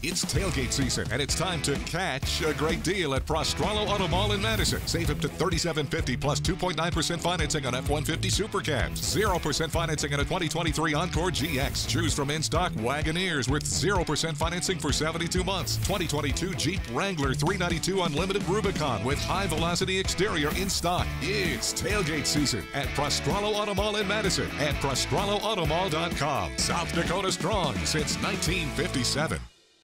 It's tailgate season, and it's time to catch a great deal at Prostrollo Auto Mall in Madison. Save up to $37.50 plus 2.9% financing on F-150 Super Cabs. 0% financing on a 2023 Encore GX. Choose from in-stock Wagoneers with 0% financing for 72 months. 2022 Jeep Wrangler 392 Unlimited Rubicon with high-velocity exterior in stock. It's tailgate season at Prostrollo Auto Mall in Madison and ProstrolloAutomall.com. South Dakota strong since 1957.